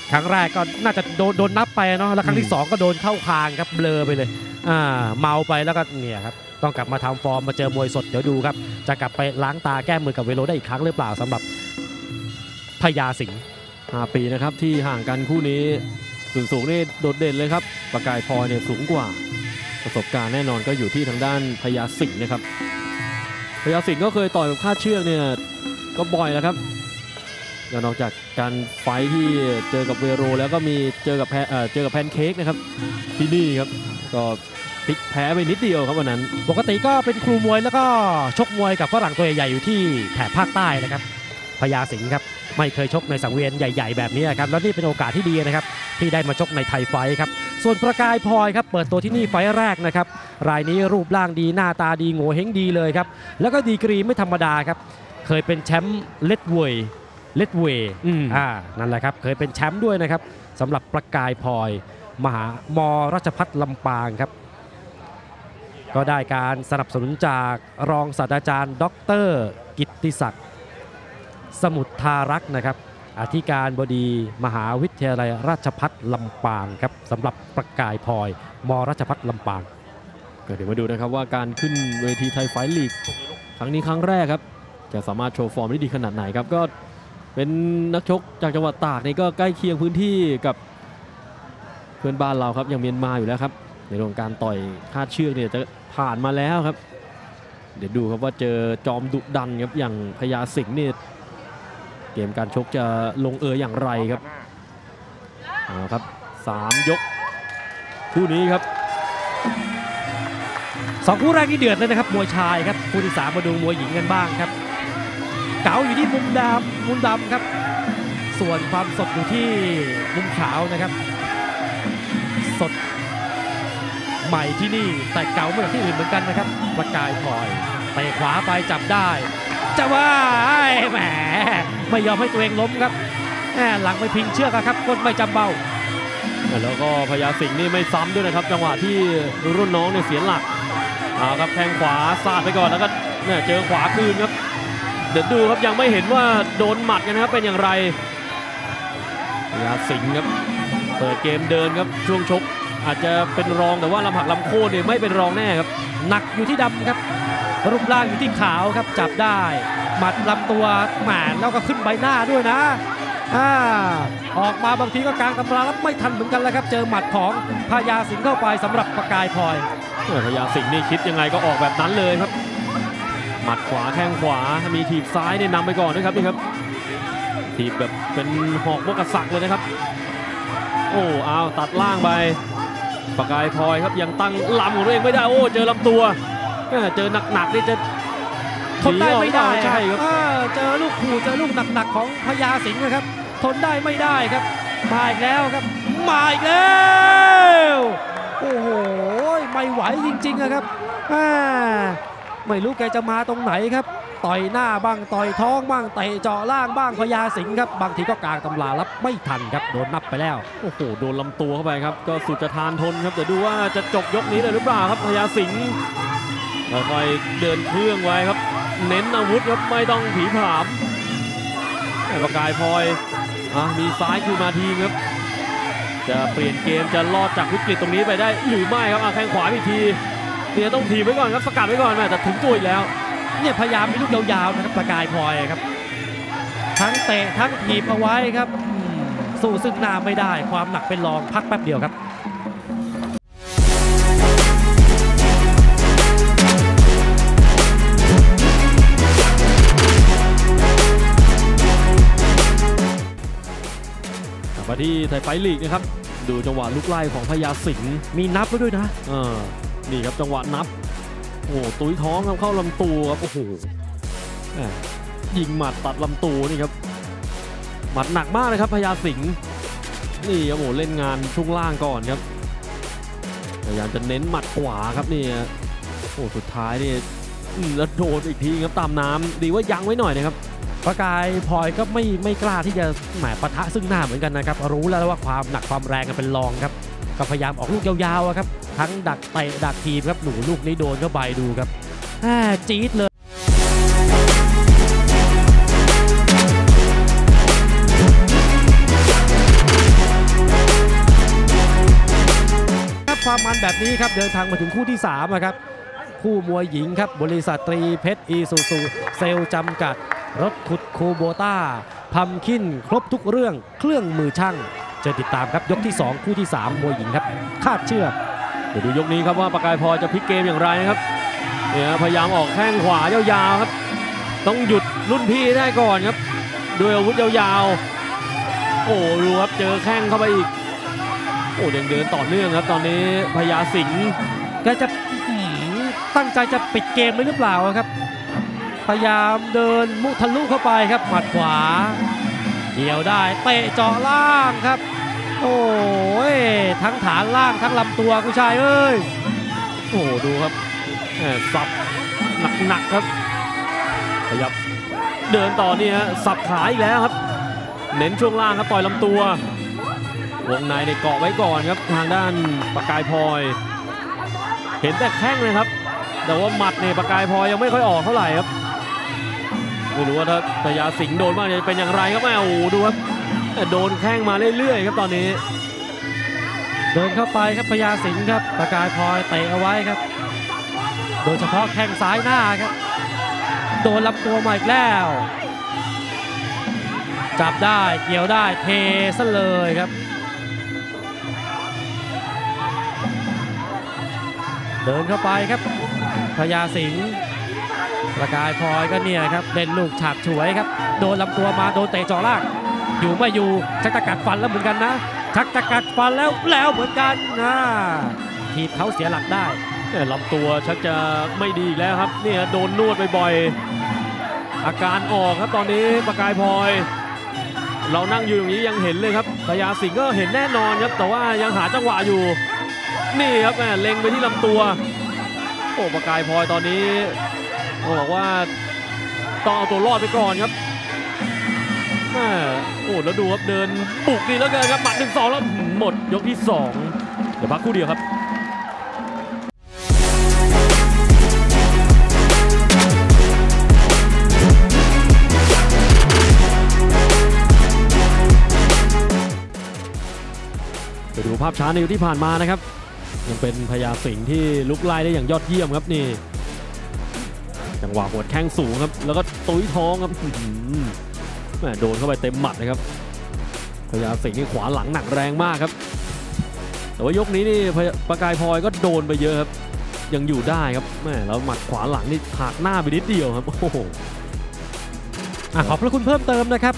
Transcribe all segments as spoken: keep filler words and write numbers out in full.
ครั้งแรกก็น่าจะโดนโดนนับไปเนาะแล้วครั้งที่สองก็โดนเข้าคางครับเบลอไปเลยอ่าเมาไปแล้วก็เนี่ยครับต้องกลับมาทำฟอร์มมาเจอมวยสดเดี๋ยวดูครับจะกลับไปล้างตาแก้มือกับเวโรได้อีกครั้งหรือเปล่าสำหรับพญาสิงห์ห้าปีนะครับที่ห่างกันคู่นี้ส่วนสูงนี่โดดเด่นเลยครับประกายพลอยเนี่ยสูงกว่าประสบการณ์แน่นอนก็อยู่ที่ทางด้านพญาสิงห์นะครับพญาสิงห์ก็เคยต่อยกับคาดเชือกเนี่ยก็บ่อยแล้วครับนอกจากการไฟที่เจอกับเวโรแล้วก็มีเจอกับแพเจอกับแพนเค้กนะครับที่นี่ครับก็พลิกแพ้ไปนิดเดียวครับวันนั้นปกติก็เป็นครูมวยแล้วก็ชกมวยกับฝรั่งตัวใหญ่ๆอยู่ที่แถบภาคใต้นะครับพญาสิงห์ครับไม่เคยชกในสังเวียนใหญ่ๆแบบนี้ครับแล้วนี่เป็นโอกาสที่ดีนะครับที่ได้มาชกในไทยไฟครับส่วนประกายพลอยครับเปิดตัวที่นี่ไฟแรกนะครับรายนี้รูปร่างดีหน้าตาดีโง่เฮงดีเลยครับแล้วก็ดีกรีไม่ธรรมดาครับเคยเป็นแชมป์เลดเวย์เลดเวย์อ่านั่นแหละครับเคยเป็นแชมป์ด้วยนะครับสำหรับประกายพลอยมหามราชภัฏลำปางครับก็ได้การสนับสนุนจากรองศาสตราจารย์ดรกิตติศักดิ์สมุทรทารักษ์นะครับอธิการบดีมหาวิทยาลัยราชภัฏลำปางครับสำหรับประกายพลอยมราชภัฏลำปางก็เดี๋ยวมาดูนะครับว่าการขึ้นเวทีไทยไฟท์ลีกครั้งนี้ครั้งแรกครับจะสามารถโชว์ฟอร์มได้ดีขนาดไหนครับก็เป็นนักชกจากจังหวัดตากนี่ก็ใกล้เคียงพื้นที่กับเพื่อนบ้านเราครับอย่างเมียนมาอยู่แล้วครับในเรื่องการต่อยคาดเชือกเนี่ยจะผ่านมาแล้วครับเดี๋ยวดูครับว่าเจอจอมดุดันครับอย่างพญาสิงห์นี่เกมการชกจะลงเอยอย่างไรครับเอาครับสามยกคู่นี้ครับสองคู่แรกที่เดือดเลยนะครับมวยชายครับคู่ที่สามมาดูมวยหญิงกันบ้างครับเก๋าอยู่ที่มุมดำมุมดำครับส่วนความสดอยู่ที่มุมขาวนะครับสดใหม่ที่นี่แต่เก๋าไม่เหมือนที่อื่นเหมือนกันนะครับประกายพลอยเตะขวาไปจับได้จะว่าแหมไม่ยอมให้ตัวเองล้มครับหลังไปพิงเชือกครับก้นไม่จำเบาแล้วก็พญาสิงห์นี่ไม่ซ้ำด้วยนะครับจังหวะที่รุ่นน้องเนี่ยเสียหลักเอาครับแทงขวาสาดไปก่อนแล้วก็เนี่ยเจอขวาคืนครับเดี๋ยวดูครับยังไม่เห็นว่าโดนหมัดกันนะครับเป็นอย่างไรพญาสิงห์ครับเปิดเกมเดินครับช่วงชกอาจจะเป็นรองแต่ว่าลำผักลำโค่นเนี่ยไม่เป็นรองแน่ครับหนักอยู่ที่ดำครับรูปร่างอยู่ที่ขาวครับจับได้หมัดลำตัวแหมแล้วก็ขึ้นใบหน้าด้วยนะอ่าออกมาบางทีก็กลางตำราแล้วไม่ทันเหมือนกันแล้วครับเจอหมัดของพญาสิงห์เข้าไปสำหรับประกายพลอยพญาสิงห์นี่คิดยังไงก็ออกแบบนั้นเลยครับหมัดขวาแข้งขวามีถีบซ้ายเนี่ยนำไปก่อนนะครับนี่ครับถีบแบบเป็นหอกมกษักเลยนะครับโอ้เอาตัดล่างไปประกายพลอยครับยังตั้งลำของตัวเองไม่ได้โอ้เจอลำตัวเจอหนักๆนี่จะทนได้ไม่ได้ใช่ครับเจอลูกขู่เจอลูกหนักๆของพญาสิงห์นะครับทนได้ไม่ได้ครับมาอีกแล้วครับมาอีกแล้วโอ้โหไม่ไหวจริงๆนะครับไม่รู้แกจะมาตรงไหนครับต่อยหน้าบ้างต่อยท้องบ้างเตะเจาะล่างบ้างพญาสิงห์ครับบางทีก็กลางตำรารับไม่ทันครับโดนนับไปแล้วโอ้โหโดนลำตัวเข้าไปครับก็สุดจะทานทนครับแต่ดูว่าจะจบยกนี้เลยหรือเปล่าครับพญาสิงห์ค่อยๆเดินเครื่องไว้ครับเน้นอาวุธครับไม่ต้องผีผามประกายพลอยมีซ้ายคือมาทีครับจะเปลี่ยนเกมจะรอดจากวิกฤตตรงนี้ไปได้หรือไม่ครับแข้งขวาอีกทีเนี่ยต้องถีบไว้ก่อนครับสกัดไว้ก่อนแม่แต่ถึงตัวอีกแล้วเนี่ยพยายามมีลูกยาวๆนะครับประกายพลอยครับทั้งเตะทั้งถีบเอาไว้ครับสู้ซึ่งหน้าไม่ได้ความหนักเป็นรองพักแป๊บเดียวครับมาที่ไทยไฟท์ลีกนะครับดูจังหวะลุกไล่ของพญาสิงห์มีนับด้วยนะเออนี่ครับจังหวะนับโอ้ตุ้ยท้องเข้าลำตัวครับโอ้โหยิงหมัดตัดลำตัวนี่ครับหมัดหนักมากเลยครับพญาสิงห์นี่ครับโอ้เล่นงานช่วงล่างก่อนครับพยายามจะเน้นหมัดขวาครับนี่โอ้สุดท้ายนี่แล้วโดนอีกทีครับตามน้ำดีว่ายั้งไว้หน่อยนะครับประกายพลอยก็ไม่ไม่กล้าที่จะแหมปะทะซึ่งหน้าเหมือนกันนะครับรู้แล้วว่าความหนักความแรงกันเป็นรองครับก็พยายามออกลูกยาวๆครับทั้งดักเตะดักทีบครับหนูลูกนี้โดนเข้าไปดูครับจี๊ดเลยความมันแบบนี้ครับเดินทางมาถึงคู่ที่สามครับคู่มวยหญิงครับบริษัทตรีเพชรอีซูซูเซลจำกัดรถขุดคูโบต้าพัมคินครบทุกเรื่องเครื่องมือช่างเชิญติดตามครับยกที่สองคู่ที่สามมวยหญิงครับคาดเชือกเดี๋ยวดูยกนี้ครับว่าประกายพลอยจะพลิกเกมอย่างไรครับเนี่ยพยายามออกแข้งขวายาวๆครับต้องหยุดรุ่นพี่ได้ก่อนครับด้วยอาวุธยาวๆโอ้ดูครับเจอแข้งเข้าไปอีกโอ้เดินเดินต่อเนื่องครับตอนนี้พญาสิงห์แกจะตั้งใจจะปิดเกมหรือเปล่าครับพยายามเดินมุทะลุเข้าไปครับหมัดขวาเกี่ยวได้เตะเจาะล่างครับโอ้ยทั้งฐานล่างทั้งลำตัวผู้ชายเอ้ยโอ้ดูครับสับหนักๆครับขยับเดินต่อนี่ฮะสับขาอีกแล้วครับเน้นช่วงล่างครับต่อยลำตัววงในในเกาะไว้ก่อนครับทางด้านประกายพลอยเห็นแต่แข้งเลยครับแต่ว่าหมัดเนี่ยประกายพลอยยังไม่ค่อยออกเท่าไหร่ครับไม่รู้ว่าถ้าพญาสิงห์โดนมากจะเป็นอย่างไรครับแม่โอ้ดูครับโดนแข้งมาเรื่อยๆครับตอนนี้เดินเข้าไปครับพญาสิงห์ครับประกายพลอยเตะเอาไว้ครับโดยเฉพาะแข้งซ้ายหน้าครับโดนลำตัวมาอีกแล้วจับได้เกี่ยวได้เทซะเลยครับเดินเข้าไปครับพญาสิงห์ประกายพลอยก็เนี่ยครับเล่นลูกฉาบฉวยครับโดนลำตัวมาโดนเตะจ่อล่างอยู่ไม่อยู่ชักจะกัดฟันแล้วเหมือนกันนะชักจะกัดฟันแล้วแล้วเหมือนกันนะทีบเขาเสียหลักได้ลำตัวชักจะไม่ดีแล้วครับเนี่ยโดนนวดบ่อยๆอาการออกครับตอนนี้ประกายพลอยเรานั่งอยู่อย่างนี้ยังเห็นเลยครับพญาสิงห์ก็เห็นแน่นอนครับแต่ว่ายังหาจังหวะอยู่นี่ครับแม่เล็งไปที่ลำตัวโอ้ประกายพลอยตอนนี้บอกว่าต้องเอาตัวรอดไปก่อนครับแม่โอ้แล้วดูครับเดินบุกดีแล้วเกินครับหมัดหนึ่งสองแล้วหมดยกที่สองเดี๋ยวพักคู่เดียวครับไปดูภาพช้าในยกที่ผ่านมานะครับยังเป็นพญาสิงห์ที่ลุกไล่ได้อย่างยอดเยี่ยมครับนี่จังหวะหัวแข้งสูงครับแล้วก็ตุ้ยท้องครับแหมโดนเข้าไปเต็มหมัดเลยครับพญาสิงห์นี่ขวาหลังหนักแรงมากครับแต่ว่ายกนี้นี่ประกายพลอยก็โดนไปเยอะครับยังอยู่ได้ครับแหมแล้วหมัดขวาหลังนี่หักหน้าไปนิดเดียวครับโอ้โหขอบพระคุณเพิ่มเติมนะครับ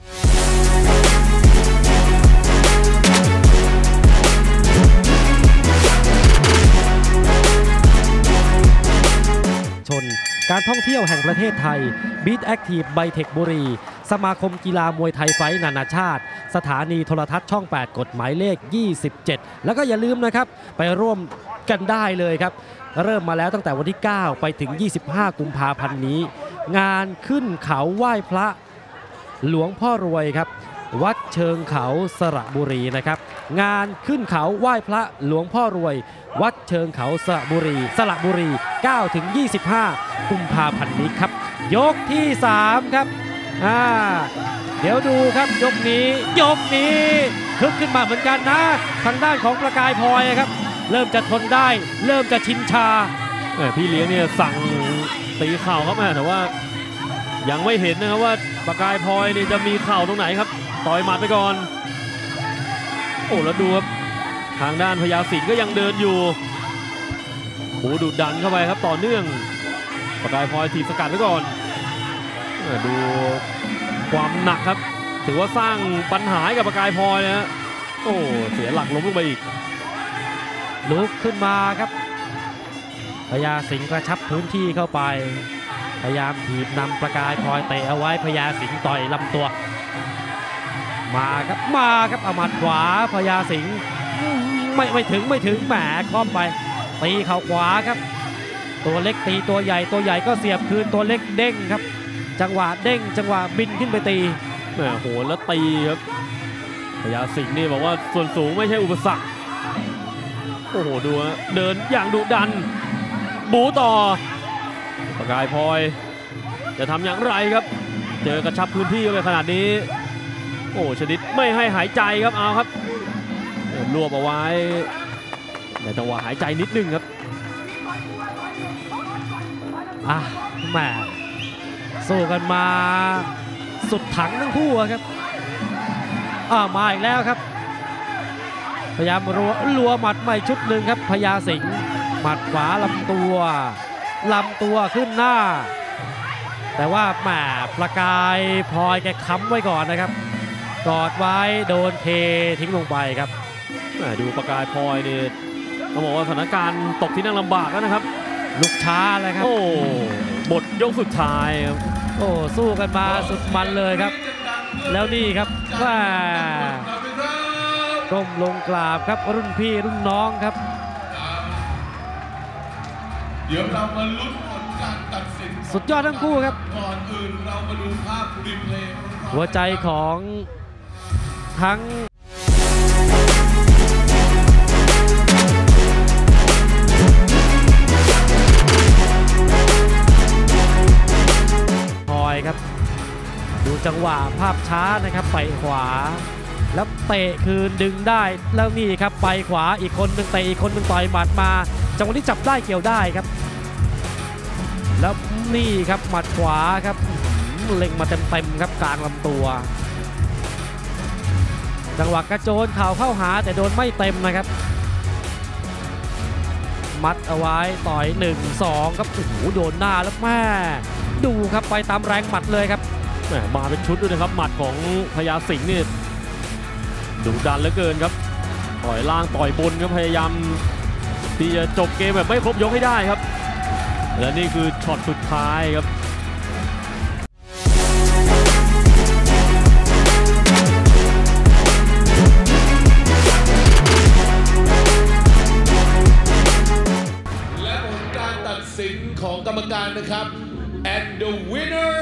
การท่องเที่ยวแห่งประเทศไทย Beat Active ไบเทคบุรีสมาคมกีฬามวยไทยไฟท์นานาชาติสถานีโทรทัศน์ช่องแปดกฎหมายเลขยี่สิบเจ็ดแล้วก็อย่าลืมนะครับไปร่วมกันได้เลยครับเริ่มมาแล้วตั้งแต่วันที่เก้าไปถึงยี่สิบห้ากุมภาพันธ์นี้งานขึ้นเขาไหว้พระหลวงพ่อรวยครับวัดเชิงเขาสระบุรีนะครับงานขึ้นเขาไหว้พระหลวงพ่อรวยวัดเชิงเขาสระบุรีสระบุรี เก้าถึงยี่สิบห้า กุมภาพันธ์นี้ครับยกที่สามครับอ่าเดี๋ยวดูครับยกนี้ยกนี้คึกขึ้นมาเหมือนกันนะทางด้านของประกายพลอยครับเริ่มจะทนได้เริ่มจะชินชาพี่เลี้ยงเนี่ยสั่งตีเข่าครับแม่แต่ว่ายังไม่เห็นนะครับว่าประกายพลอยนี่จะมีเข่าตรงไหนครับต่อยหมัดไปก่อนโอ้แล้วดูครับทางด้านพญาสิงห์ก็ยังเดินอยู่โอ้ดุดันเข้าไปครับต่อเนื่องประกายพลอยถีบสกัดไว้ก่อนดูความหนักครับถือว่าสร้างปัญหากับประกายพลอยนะฮะโอ้เสียหลักล้มลงไปอีกลุกขึ้นมาครับพญาสิงห์กระชับพื้นที่เข้าไปพยายามถีบนำประกายพลอยเตะเอาไว้พญาสิงห์ต่อยลำตัวมาครับมาครับเอาหมัดขวาพญาสิงห์ไม่ไม่ถึงไม่ถึงแหมคล้อมไปตีเข่าขวาครับตัวเล็กตีตัวใหญ่ตัวใหญ่ก็เสียบคืนตัวเล็กเด้งครับจังหวะเด้งจังหวะบินขึ้นไปตีแหมโหแล้วตีครับพญาสิงห์นี่บอกว่าส่วนสูงไม่ใช่อุปสรรคโอ้โหดูเดินอย่างดุดันบูต่อประกายพลอยจะทำอย่างไรครับเจอกระชับพื้นที่ไปขนาดนี้โอ้ชนิดไม่ให้หายใจครับเอาครับรวบเอาไว้ในจังหวะหายใจนิดนึงครับอ่ะแหมสู้กันมาสุดถังทั้งคู่อะครับอ่ามาอีกแล้วครับพยายามรัวรัวหมัดใหม่ชุดหนึ่งครับพญาสิงห์หมัดขวาลำตัวลำตัวขึ้นหน้า แต่ว่าแหมประกายพลอยแกค้ำไว้ก่อนนะครับกอดไว้โดนเททิ้งลงไปครับแหม่ดูประกายพลอยนี่ต้องบอกว่าสถานการณ์ตกที่นั่งลำบากแล้วนะครับลุกช้าเลยครับโอ้บทยกสุดท้ายครับโอ้สู้กันมาสุดมันเลยครับ แล้วนี่ครับว่าก้มลงกราบครับรุ่นพี่รุ่นน้องครับเดี๋ยวเรามาลุ้นผลการตัดสินสุดยอดทั้งคู่ครับก่อนอื่นเรามาดูภาพรีเพลย์หัวใจของทั้งพลอยครับดูจังหวะภาพช้านะครับไปขวาแล้วเตะคืนดึงได้แล้วนี่ครับไปขวาอีกคนหนึ่งเตะอีกคนหนึ่งต่อยหมัดมาจังหวะนี้จับได้เกี่ยวได้ครับแล้วนี่ครับหมัดขวาครับเล็งมาเต็มๆครับกลางลำตัวจังหวะกระโจนเข่าเข้าหาแต่โดนไม่เต็มนะครับมัดเอาไว้ต่อยหนึ่ง สองครับโอ้โหโดนหน้าแล้วแม่ดูครับไปตามแรงหมัดเลยครับแหม่มาเป็นชุดด้วยนะครับหมัดของพญาสิงห์นี่ดุดันเหลือเกินครับต่อยล่างต่อยบนครับพยายามที่จะจบเกมแบบไม่ครบยกให้ได้ครับและนี่คือช็อตสุดท้ายครับและผลการตัดสินของกรรมการนะครับ and the winner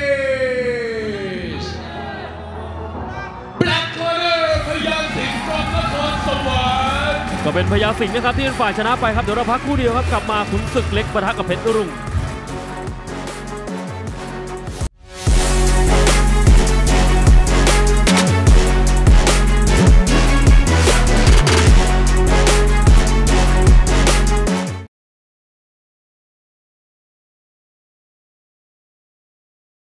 is Black Corner พยาสิงห์from นครสวรรค์ก็เป็นพญาสิงห์นะครับที่เป็นฝ่ายชนะไปครับเดี๋ยวเราพักครู่เดียวครับกลับมาขุนศึกเล็กปะทะกับเพชรรุ่ง